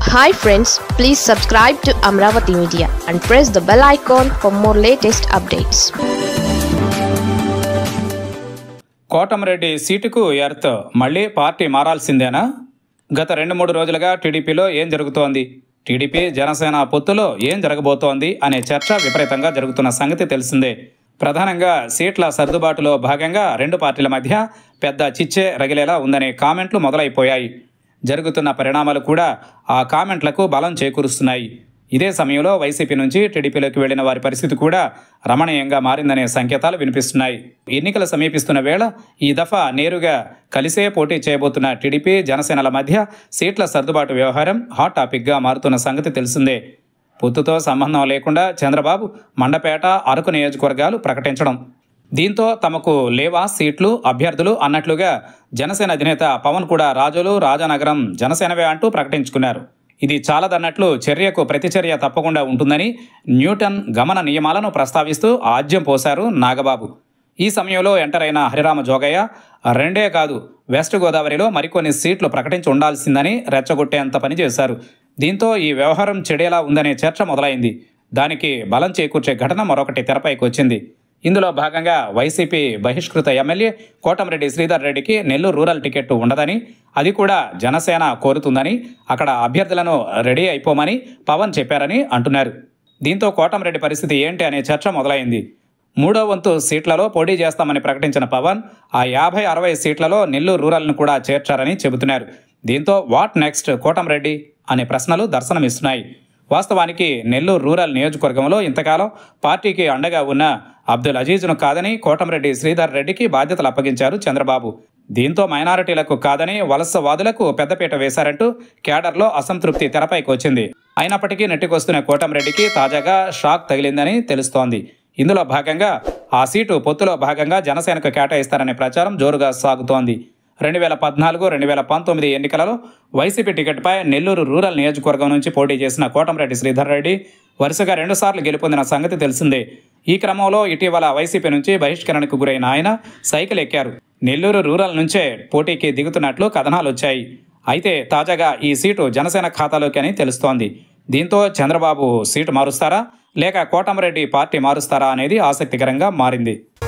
Hi friends, please subscribe to Amravati Media and press the bell icon for more latest updates. Kotamreddy సీటుకు earth మళ్ళీ party మారాల్సిందేనా? గత 2-3 రోజులుగా టీడీపీలో ఏం జరుగుతోంది, టీడీపీ జనసేన పొత్తులో ఏం జరగబోతోంది అనే చర్చ విపరీతంగా జరుగుతున్న సంగతి తెలిసిందే. ప్రధానంగా సీట్ల సర్దుబాటులో భాగంగా 2 పార్టీల మధ్య పెద్ద చిచ్చే రగిలేలా ఉందనే కామెంట్లు మొదలైపోయాయి. జరుగుతున్న పరిణామాలు కూడా ఆ కామెంట్లకు బలం చేకూరుస్తున్నాయి. ఇదే సమయంలో వైసీపీ నుంచి టీడీపీలోకి వెళ్లిన వారి పరిస్థితి కూడా రమణీయంగా మారిందనే సంకేతాలు వినిపిస్తున్నాయి. ఎన్నికలు సమీపిస్తున్న వేళ ఈ దఫా నేరుగా కలిసే పోటీ చేయబోతున్న టీడీపీ జనసేనల మధ్య సీట్ల సర్దుబాటు వ్యవహారం హాట్ టాపిక్గా మారుతున్న సంగతి తెలిసిందే. పొత్తుతో సంబంధం లేకుండా చంద్రబాబు మండపేట, అరకు నియోజకవర్గాలు ప్రకటించడం, దీంతో తమకు లేవా సీట్లు, అభ్యర్థులు అన్నట్లుగా జనసేన అధినేత పవన్ కూడా రాజులు, రాజానగరం జనసేనవే అంటూ ప్రకటించుకున్నారు. ఇది చాలదన్నట్లు చర్యకు ప్రతిచర్య తప్పకుండా ఉంటుందని న్యూటన్ గమన నియమాలను ప్రస్తావిస్తూ ఆజ్యం పోశారు నాగబాబు. ఈ సమయంలో ఎంటర్ అయిన హరిరామ జోగయ్య 2 కాదు, వెస్ట్ గోదావరిలో మరికొన్ని సీట్లు ప్రకటించి ఉండాల్సిందని రెచ్చగొట్టేంత పనిచేశారు. దీంతో ఈ వ్యవహారం చెడేలా ఉందనే చర్చ మొదలైంది. దానికి బలం చేకూర్చే ఘటన మరొకటి తెరపైకి వచ్చింది. ఇందులో భాగంగా వైసీపీ బహిష్కృత ఎమ్మెల్యే కోటమిరెడ్డి శ్రీధర్ రెడ్డికి నెల్లూరు రూరల్ టికెట్ ఉండదని, అది కూడా జనసేన కోరుతుందని, అక్కడ అభ్యర్థులను రెడీ అయిపోమని పవన్ చెప్పారని అంటున్నారు. దీంతో కోటమిరెడ్డి పరిస్థితి ఏంటి అనే చర్చ మొదలైంది. 3వ వంతు సీట్లలో పోటీ చేస్తామని ప్రకటించిన పవన్ ఆ 50-60 సీట్లలో నెల్లూరు రూరల్ను కూడా చేర్చారని చెబుతున్నారు. దీంతో వాట్ నెక్స్ట్ కోటమిరెడ్డి అనే ప్రశ్నలు దర్శనమిస్తున్నాయి. వాస్తవానికి నెల్లూరు రూరల్ నియోజకవర్గంలో ఇంతకాలం పార్టీకి అండగా ఉన్న అబ్దుల్ అజీజ్ను కాదని కోటమిరెడ్డి శ్రీధర్ రెడ్డికి బాధ్యతలు అప్పగించారు చంద్రబాబు. దీంతో మైనారిటీలకు కాదని వలసవాదులకు పెద్దపీట వేశారంటూ కేడర్లో అసంతృప్తి తెరపైకి వచ్చింది. అయినప్పటికీ నెట్టికొస్తున్న కోటమిరెడ్డికి తాజాగా షాక్ తగిలిందని తెలుస్తోంది. ఇందులో భాగంగా ఆ సీటు పొత్తులో భాగంగా జనసేనకు కేటాయిస్తారనే ప్రచారం జోరుగా సాగుతోంది. 2014-2019 ఎన్నికలలో వైసీపీ టికెట్పై నెల్లూరు రూరల్ నియోజకవర్గం నుంచి పోటీ చేసిన కోటమిరెడ్డి శ్రీధర్ రెడ్డి వరుసగా 2 సార్లు గెలుపొందిన సంగతి తెలిసిందే. ఈ క్రమంలో ఇటీవల వైసీపీ నుంచి బహిష్కరణకు గురైన ఆయన సైకిల్ ఎక్కారు. నెల్లూరు రూరల్ నుంచే పోటీకి దిగుతున్నట్లు కథనాలు వచ్చాయి. అయితే తాజాగా ఈ సీటు జనసేన ఖాతాలోకి అని తెలుస్తోంది. దీంతో చంద్రబాబు సీటు మారుస్తారా లేక కోటమిరెడ్డి పార్టీ మారుస్తారా అనేది ఆసక్తికరంగా మారింది.